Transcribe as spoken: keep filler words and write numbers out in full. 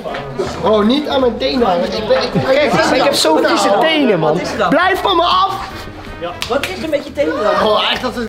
Oh, niet aan mijn tenen hangen. Ik, ben, ik, kijk, ik heb zo vieze tenen, man. Blijf van me af! Wat is er met je tenen dan? Oh, echt dat is...